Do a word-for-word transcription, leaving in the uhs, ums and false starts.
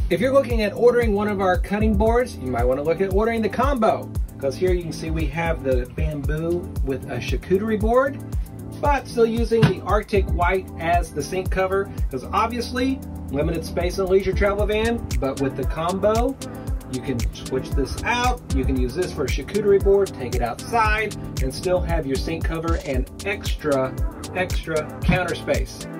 If you're looking at ordering one of our cutting boards, you might want to look at ordering the combo, because here you can see we have the bamboo with a charcuterie board, but still using the Arctic White as the sink cover, because obviously limited space in a leisure travel van, but with the combo, you can switch this out. You can use this for a charcuterie board, take it outside, and still have your sink cover and extra, extra counter space.